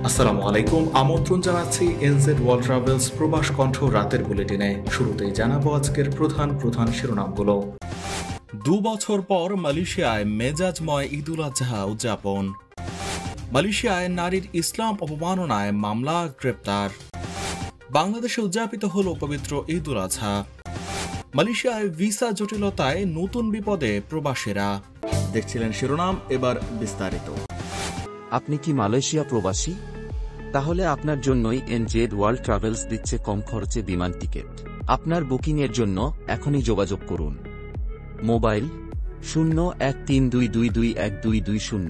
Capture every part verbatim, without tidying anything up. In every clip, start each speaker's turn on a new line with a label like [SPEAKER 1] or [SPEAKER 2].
[SPEAKER 1] আসসালামু আলাইকুম, আমন্ত্রণ জানাচ্ছি এনজেড ওয়ার্ল্ড ট্রাভেলস প্রবাস কণ্ঠ রাতের বুলেটিনে। শুরুতেই জানাবো আজকের প্রধান প্রধান শিরোনামগুলো। দু বছর পর মালয়েশিয়ায় মেজাজময় ঈদুল আজহা উদযাপন। মালয়েশিয়ায় নারীর ইসলাম অবমাননায় মামলা, গ্রেপ্তার। বাংলাদেশে উদযাপিত হল পবিত্র ঈদুল আজহা। মালয়েশিয়ায় ভিসা জটিলতায় নতুন বিপদে প্রবাসীরা। দেখছিলেন শিরোনাম, এবার বিস্তারিত।
[SPEAKER 2] আপনি কি মালয়েশিয়া প্রবাসী? তাহলে আপনার জন্যই এনজেড ওয়ার্ল্ড ট্রাভেলস দিচ্ছে কম খরচে বিমান টিকিট। আপনার বুকিংয়ের জন্য এখনই যোগাযোগ করুন। মোবাইল শূন্য এক তিন দুই দুই দুই এক দুই দুই শূন্য।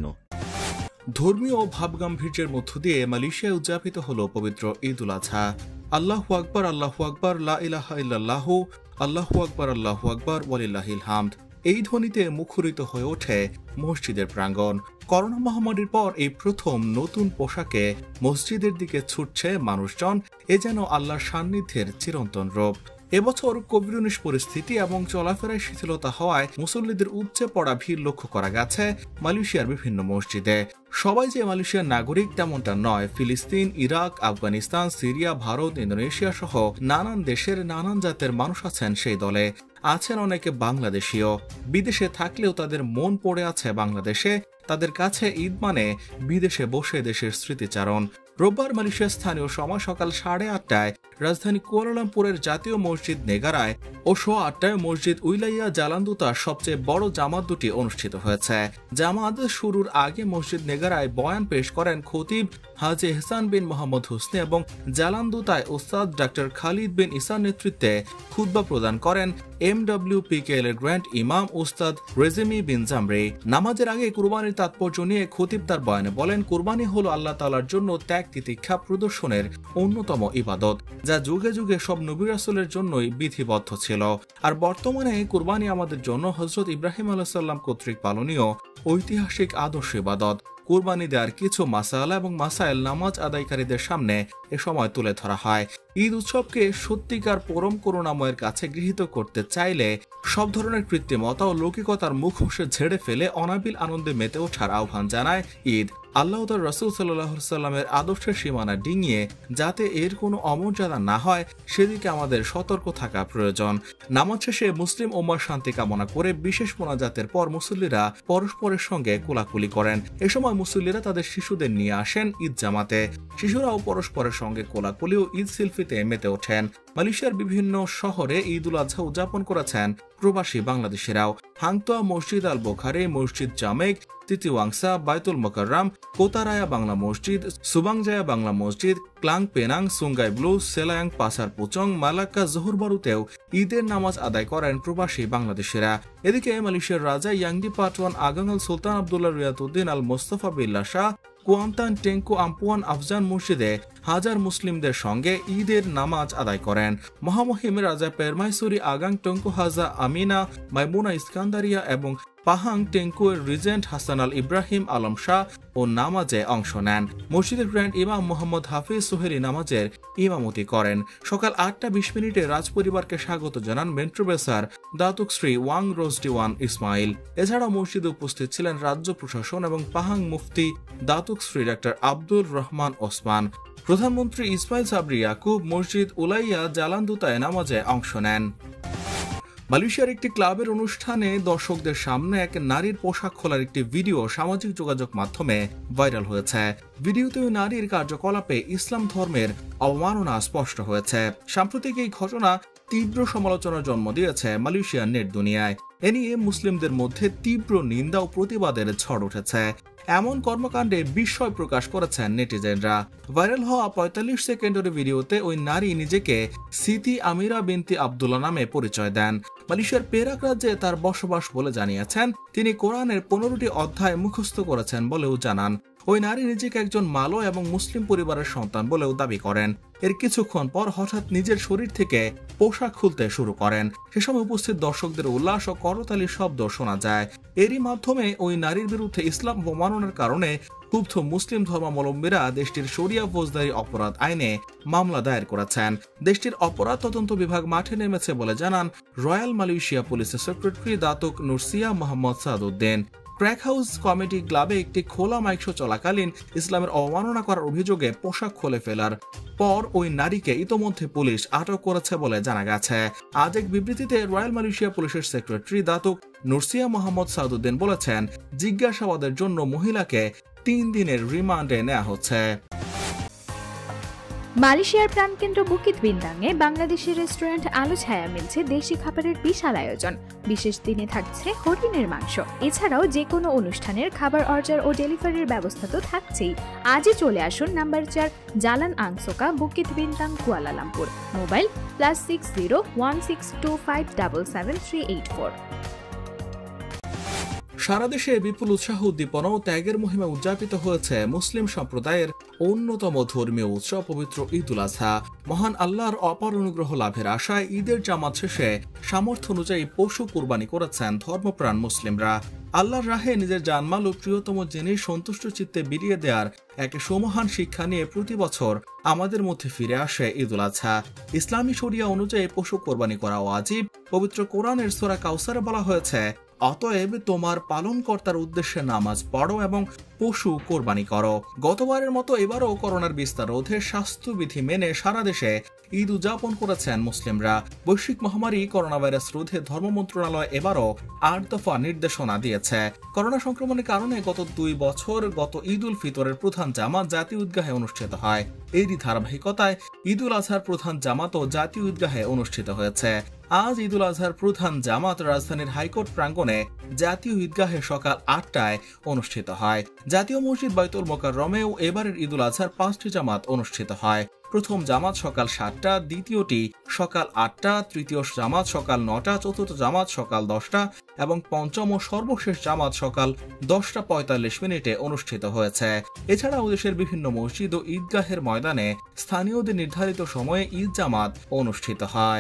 [SPEAKER 1] ধর্মীয় ভাবগাম্ভীর্যের মধ্য দিয়ে মালয়েশিয়ায় উদযাপিত হল পবিত্র ঈদুল আজহা। আল্লাহু আকবার, আল্লাহু আকবার, লা ইলাহা ইল্লাল্লাহু, আল্লাহু আকবার, আল্লাহু আকবার, ওয়ালিল্লাহিল হামদ। এই ধ্বনিতে মুখরিত হয়ে ওঠে মসজিদের প্রাঙ্গণ। করোনা মহামারীর পর এই প্রথম নতুন পোশাকে মসজিদের দিকে ছুটছে মানুষজন। এ যেন আল্লাহর সান্নিধ্যের চিরন্তন রূপ। এবছর কোভিড উনিশ পরিস্থিতি এবং চলাফেরায় শিথিলতা হওয়ায় মুসল্লিদের উপচে পড়া ভিড় লক্ষ্য করা গেছে মালয়েশিয়ার বিভিন্ন মসজিদে। সবাই যে মালয়েশিয়ার নাগরিক তেমনটা নয়। ফিলিস্তিন, Iraq, Afghanistan, Syria, Bharat, Indonesia সহ নানান দেশের নানান জাতের মানুষ আছেন সেই দলে। আছেন অনেকে বাংলাদেশীয়। বিদেশে থাকলেও তাদের মন পড়ে আছে বাংলাদেশে। তাদের কাছে ঈদ মানে বিদেশে বসে দেশের স্মৃতিচারণ। রোববার মালয়েশিয়ার স্থানীয় সময় সকাল সাড়ে আটটায় রাজধানী কুয়ালালামপুরের জাতীয় মসজিদ নেগারায় ও সোয়া আটটায় মসজিদ উইলাইয়া জালান্দুতার সবচেয়ে বড় জামাত দুটি অনুষ্ঠিত হয়েছে। জামাত শুরুর আগে মসজিদ নেগারায় বয়ান পেশ করেন খতিব হাজি এহসান বিন মোহাম্মদ হুসনে এবং জালান্দুতায় ওস্তাদ ডাক্তার খালিদ বিন ইসার নেতৃত্বে খুতবা প্রদান করেন এমডব্লিউপিকেএল এর গ্র্যান্ড ইমাম ওস্তাদ রেজেমি বিন জামরি। নামাজের আগে কুরবানির তাৎপর্য নিয়ে খতিব তার বয়ানে বলেন, কুরবানি হলো আল্লাহ তাআলার জন্য ত্যাগ তিতিক্ষা প্রদর্শনের অন্যতম ইবাদত, যা যুগে যুগে সব নবী রাসূলের জন্যই বিধিবদ্ধ ছিল। আর বর্তমানে কুরবানি আমাদের জন্য হযরত ইব্রাহিম আলাইহিস সালাম কর্তৃক পালনীয় ঐতিহাসিক আদর্শ ইবাদত। কুরবানি দেওয়ার কিছু মাসালা এবং মাসাইল নামাজ আদায়কারীদের সামনে এ সময় তুলে ধরা হয়। ঈদ উৎসবকে সত্যিকার পরম করুণাময়ের কাছে গৃহীত করতে চাইলে সব ধরনের কৃত্রিমতা ও লৌকিকতার মুখোশে ঝেড়ে ফেলে অনাবিল আনন্দে মেতে ওঠার আহ্বান জানায় ঈদ। আল্লাহ তার রাসূল সাল্লাল্লাহু আলাইহি সাল্লামের আদর্শের সীমানা ডিঙিয়ে যাতে এর কোনো অমর্যাদা না হয় সেদিকে আমাদের সতর্ক থাকা প্রয়োজন। নামাজ শেষে মুসলিম উম্মার শান্তি কামনা করে বিশেষ মোনাজাতের পর মুসল্লিরা পরস্পরের সঙ্গে কোলাকুলি করেন। এ সময় মুসল্লিরা তাদের শিশুদের নিয়ে আসেন ঈদ জামাতে। শিশুরাও পরস্পরের সঙ্গে কোলাকুলি ও ঈদ সেলফিতে মেতে ওঠেন। মালয়েশিয়ার বিভিন্ন শহরে ঈদ উল আজহা উদযাপন করেছেন প্রবাসী বাংলাদেশিরাও। হাংতোয়া মসজিদ, আল বোখারি মসজিদ, জামেক, তিতিওয়াংসা, বাইতুল মোকাররম, কোতারায়া বাংলা মসজিদ, সুবাংজায়া বাংলা মসজিদ, Klang Penang, Sungai Buloh, Selayang, Pasar Puchong, Malacca, জহুরবারুতেও ঈদের নামাজ আদায় করেন প্রবাসী বাংলাদেশিরা। এদিকে মালয়েশিয়ার রাজা ইয়াংদি পাটওয়ান আগাঙ্গাল Sultan Abdullah Riayatuddin Al Mustafa Billah Shah Kuantan Tengku Ampuan Afzan মসজিদে হাজার মুসলিমদের সঙ্গে ঈদের নামাজ আদায় করেন। মহামহিম রাজা পেরমাইসুরি আগাং টঙ্কু হাজা আমিনা মাইমুনা ইস্কান্দারিয়া এবং পাহাং টেঙ্কুয়ের regent Hassan Al Ibrahim Alam Shah ও নামাজে অংশ নেন। মসজিদের গ্র্যান্ড ইমাম মোহাম্মদ হাফিজ সোহেলি নামাজের ইমামতি করেন। সকাল আটটা বিশ মিনিটে রাজপরিবারকে স্বাগত জানান Menteri Besar Datuk Sri Wan Rosdy Wan Ismail. এছাড়াও মসজিদে উপস্থিত ছিলেন রাজ্য প্রশাসন এবং পাহাং মুফতি Datuk Sri doctor Abdur Rahman Osman. প্রধানমন্ত্রী ইসমাইল সাবরি ইয়াকুব মসজিদ উলাইয়া জালান্দুতায় নামাজে অংশ নেন। মালয়েশিয়ার একটি ক্লাবের অনুষ্ঠানে দর্শকদের সামনে এক নারীর পোশাক খোলার একটি ভিডিও সামাজিক যোগাযোগ মাধ্যমে ভাইরাল হয়েছে। ভিডিওতে ওই নারীর কার্যকলাপে ইসলাম ধর্মের অবমাননা স্পষ্ট হয়েছে। সাম্প্রতিক এই ঘটনা তীব্র সমালোচনার জন্ম দিয়েছে মালয়েশিয়ার নেট দুনিয়ায়। এ নিয়ে মুসলিমদের মধ্যে তীব্র নিন্দা ও প্রতিবাদের ঝড় উঠেছে। এমন কর্মকাণ্ডে বিস্ময় প্রকাশ করেছেন নেটিজেনরা। ভাইরাল হওয়া পঁয়তাল্লিশ সেকেন্ডের ভিডিওতে ওই নারী নিজেকে সিতি আমিরা বিনতি আব্দুল্লাহ নামে পরিচয় দেন। মালয়েশিয়ার পেরাক রাজ্যে তার বসবাস বলে জানিয়েছেন। তিনি কোরআনের পনেরোটি অধ্যায় মুখস্থ করেছেন বলেও জানান। ওই নারী নিজেকে একজন মালো এবং মুসলিম পরিবারের সন্তান বলেও দাবি করেন। এর কিছুক্ষণ পর হঠাৎ নিজের শরীর থেকে পোশাক খুলতে শুরু করেন। সে সময় উপস্থিত দর্শকদের উল্লাস ও করতালির শব্দ শোনা যায়। এরই মাধ্যমে ওই নারীর বিরুদ্ধে ইসলাম অবমাননার কারণে ক্ষুব্ধ মুসলিম ধর্মাবলম্বীরা দেশটির শরিয়া ফৌজদারি অপরাধ আইনে মামলা দায়ের করেছেন। দেশটির অপরাধ তদন্ত বিভাগ মাঠে নেমেছে বলে জানান রয়্যাল মালয়েশিয়া পুলিশের secretary Datuk Noorsiah Mohammad Saaduddin. Crack house comedy ক্লাবে একটি খোলা মাইক শো চলাকালীন ইসলামের অবমাননা করার অভিযোগে পোশাক খুলে ফেলার পর ওই নারীকে ইতোমধ্যে পুলিশ আটক করেছে বলে জানা গেছে। আজ এক বিবৃতিতে রয়্যাল মালয়েশিয়া পুলিশের secretary Datuk Noorsiah Mohammad Saududdin বলেছেন, জিজ্ঞাসাবাদের জন্য মহিলাকে তিন দিনের রিমান্ডে নেওয়া হচ্ছে।
[SPEAKER 3] মালয়েশিয়ার প্রাণকেন্দ্র বুকিত বিন্দাংয়ে বাংলাদেশের রেস্টুরেন্ট আলো ছায়া মিলছে দেশি খাবারের বিশাল আয়োজন। বিশেষ দিনে থাকছে হরিণের মাংস। এছাড়াও যে কোনো অনুষ্ঠানের খাবার অর্ডার ও ডেলিভারির ব্যবস্থা তো থাকছেই। আজই চলে আসুন নাম্বার চার Jalan Angsoka Bukit Bintang Kuala Lumpur. Mobile plus six zero one six two five double seven three eight four.
[SPEAKER 1] সারা দেশে বিপুল উৎসাহ উদ্দীপনা ও ত্যাগের মহিমা উদযাপিত হয়েছে মুসলিম সম্প্রদায়ের অন্যতম ধর্মীয় উৎসব পবিত্র ঈদ উল আজহা। মহান আল্লাহর অপার অনুগ্রহ লাভের আশায় ঈদের জামাত শেষে সামর্থ্য অনুযায়ী পশু কুরবানি করেছেন ধর্মপ্রাণ মুসলিমরা। আল্লাহর রাহে নিজের জানমাল ও প্রিয়তম জিনিস সন্তুষ্ট চিত্তে বিলিয়ে দেওয়ার এক সমহান শিক্ষা নিয়ে প্রতি বছর আমাদের মধ্যে ফিরে আসে ঈদ উল আজহা। ইসলামী শরিয়া অনুযায়ী পশু কোরবানি করা ওয়াজিব। পবিত্র কোরআনের সূরা কাউসারে বলা হয়েছে, অতএব তোমার পালনকর্তার উদ্দেশ্যে নামাজ পড়ো এবং পশু কোরবানি করো। গতবারের মতো এবারও করোনার বিস্তার রোধে স্বাস্থ্যবিধি মেনে সারা দেশে ঈদ উদযাপন করেছেন মুসলিমরা। বৈশ্বিক মহামারী করোনা ভাইরাস রোধে ধর্ম মন্ত্রণালয় এবারও আট দফা নির্দেশনা দিয়েছে। করোনা সংক্রমণের কারণে গত দুই বছর গত ঈদ উল ফিতরের প্রধান জামাত জাতীয় ঈদগাহে অনুষ্ঠিত হয়। এরই ধারাবাহিকতায় ঈদ উল আজহার প্রধান জামাতও জাতীয় ঈদগাহে অনুষ্ঠিত হয়েছে। আজ ঈদ উল আজহার প্রধান জামাত রাজধানীর হাইকোর্ট প্রাঙ্গণে জাতীয় ঈদগাহে সকাল আটটায় অনুষ্ঠিত হয়। জাতীয় মসজিদ বাইতুল মোকাররমেও এবারের ঈদ উল আজহার পাঁচটি জামাত অনুষ্ঠিত হয়। প্রথম জামাত সকাল সাতটা, দ্বিতীয়টি সকাল আটটা, তৃতীয় জামাত সকাল নটা, চতুর্থ জামাত সকাল দশটা এবং পঞ্চম ও সর্বশেষ জামাত সকাল দশটা পঁয়তাল্লিশ মিনিটে অনুষ্ঠিত হয়েছে। এছাড়াও দেশের বিভিন্ন মসজিদ ও ঈদগাহের ময়দানে স্থানীয়দের নির্ধারিত সময়ে ঈদ জামাত অনুষ্ঠিত হয়।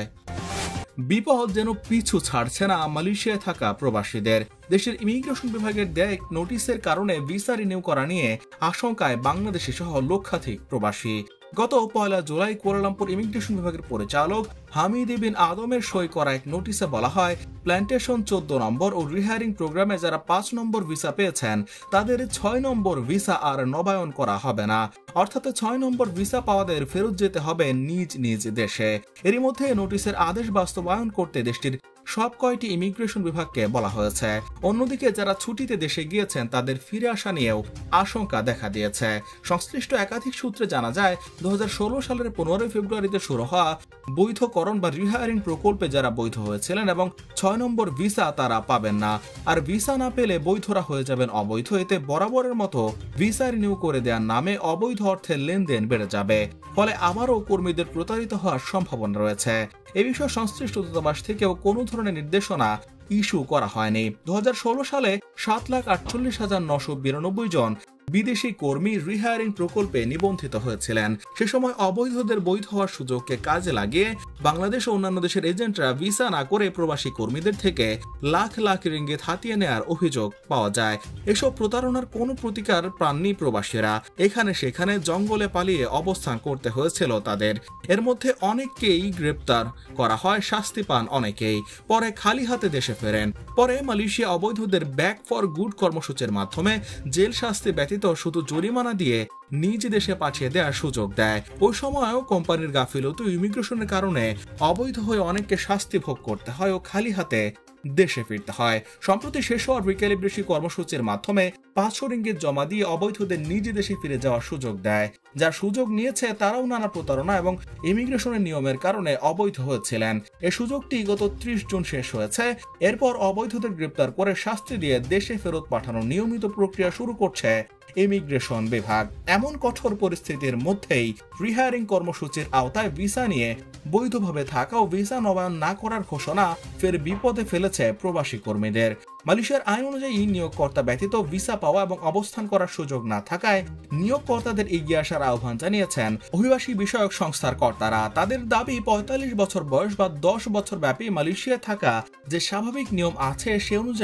[SPEAKER 1] বিপদ যেন পিছু ছাড়ছে না মালয়েশিয়ায় থাকা প্রবাসীদের। দেশের ইমিগ্রেশন বিভাগের দেয়া এক নোটিশের কারণে ভিসা রিনিউ করা নিয়ে আশঙ্কায় বাংলাদেশি সহ লক্ষাধিক প্রবাসী। গত পয়লা জুলাই কুয়ালালামপুর ইমিগ্রেশন বিভাগের পরিচালক হামিদ বিন আদমের সই করা এক নোটিশে বলা হয়, প্ল্যান্টেশন চোদ্দ নম্বর ও রিহায়ারিং প্রোগ্রামে যারা পাঁচ নম্বর ভিসা পেয়েছেন তাদের ছয় নম্বর ভিসা আর নবায়ন করা হবে না। অর্থাৎ ছয় নম্বর ভিসা পাওয়াদের ফেরত যেতে হবে নিজ নিজ দেশে। এরই মধ্যে নোটিশের আদেশ বাস্তবায়ন করতে দেশটির সব কয়টি ইমিগ্রেশন বিভাগকে বলা হয়েছে। অন্যদিকে যারা ছুটিতে দেশে গিয়েছেন তাদের ফিরে আসা নিয়েও আশঙ্কা দেখা দিয়েছে। সংশ্লিষ্ট একাধিক সূত্রে জানা যায়, দু হাজার ষোলো সালের পনেরোই ফেব্রুয়ারিতে শুরু হওয়া বৈধকরণ বা রিহায়ারিং প্রকল্পে যারা বৈধ হয়েছিলেন এবং ছয় নম্বর ভিসা তারা পাবেন না। আর ভিসা না পেলে বৈধরা হয়ে যাবেন অবৈধ। এতে বরাবরের মতো ভিসা রিনিউ করে দেওয়ার নামে অবৈধ অর্থের লেনদেন বেড়ে যাবে। ফলে আবারও কর্মীদের প্রতারিত হওয়ার সম্ভাবনা রয়েছে। এ বিষয়ে সংশ্লিষ্ট দূতাবাস থেকেও কোনো ধরনের নির্দেশনা ইস্যু করা হয়নি। দু হাজার ষোলো সালে সাত লাখ আটচল্লিশ হাজার নশো বিরানব্বই জন বিদেশি কর্মী রিহায়ারিং প্রকল্পে নিবন্ধিত হয়েছিলেন। সে সময় অবৈধদের বৈধ হওয়ার সুযোগকে কাজে লাগিয়ে বাংলাদেশ ও অন্যান্য দেশের এজেন্টরা ভিসা না করে প্রবাসী কর্মীদের থেকে লাখ লাখ রিঙ্গিত হাতিয়ে নেওয়ার অভিযোগ পাওয়া যায়। এসব প্রতারণার কোনো প্রতিকার পাননি প্রবাসীরা। এখানে সেখানে জঙ্গলে পালিয়ে অবস্থান করতে হয়েছিল তাদের। এর মধ্যে অনেককেই গ্রেপ্তার করা হয়, শাস্তি পান অনেকেই, পরে খালি হাতে দেশে ফেরেন। পরে মালয়েশিয়া অবৈধদের ব্যাক ফর গুড কর্মসূচির মাধ্যমে জেল শাস্তি ব্যতীত শুধু জরিমানা দিয়ে নিজ দেশে পাঠিয়ে দেওয়ার সুযোগ দেয়। ওই সময়ও কোম্পানির গাফিলতি ও ইমিগ্রেশনের কারণে অবৈধ হয়ে অনেককে শাস্তি ভোগ করতে হয় ও খালি হাতে দেশে ফিরতে হয়। সম্প্রতি শেষ হওয়ার রিক্যালিব্রেশন কর্মসূচির মাধ্যমে পাঁচশো রিঙ্গিত জমা দিয়ে অবৈধদের নিজ দেশে ফিরে যাওয়ার সুযোগ দেয়। যার সুযোগ নিয়েছে তারাও নানা প্রতারণা এবং ইমিগ্রেশনের নিয়মের কারণে অবৈধ হয়েছিলেন। এই সুযোগটি গত ত্রিশ জুন শেষ হয়েছে। এরপর অবৈধদের গ্রেপ্তার করে শাস্তি দিয়ে দেশে ফেরত পাঠানোর নিয়মিত প্রক্রিয়া শুরু করছে ইমিগ্রেশন বিভাগ। এমন কঠোর পরিস্থিতির মধ্যেই রিহায়ারিং কর্মসূচির আওতায় ভিসা নিয়ে বৈধভাবে থাকা ও ভিসা নবায়ন না করার ঘোষণা ফের বিপদে ফেলেছে প্রবাসী কর্মীদের। মালয়েশিয়ার আইন অনুযায়ী নিয়োগকর্তা ব্যতীত ভিসা পাওয়া এবং অবস্থান করার সুযোগ না থাকায় নিয়োগকর্তাদের এগিয়ে আসার আহ্বান জানিয়েছেন অভিবাসী বিষয়ক সংস্থার কর্তারা। তাদের দাবি, পঁয়তাল্লিশ বছর বয়স বা দশ বছর ব্যাপী মালয়েশিয়ায় থাকা যে স্বাভাবিক নিয়ম আছে সে অনুযায়ী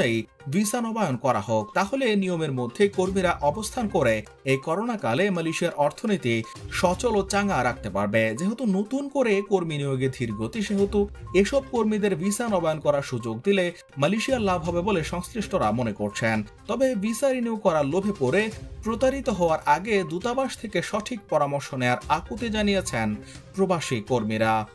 [SPEAKER 1] ভিসা নবায়ন করা হোক। তাহলে নিয়মের মধ্যে কর্মীরা অবস্থান করে এই করোনাকালে মালয়েশিয়ার অর্থনীতি সচল ও চাঙ্গা রাখতে পারবে। যেহেতু নতুন করে কর্মী নিয়োগে ধীর গতি, সেহেতু এসব কর্মীদের ভিসা নবায়ন করার সুযোগ দিলে মালয়েশিয়ার লাভ হবে বলে সংশ্লিষ্টরা মনে করছেন। তবে ভিসা রিনিউ করার লোভে পড়ে প্রতারিত হওয়ার আগে দূতাবাস থেকে সঠিক পরামর্শ নেয়ার আকুতি জানিয়েছেন প্রবাসী কর্মীরা।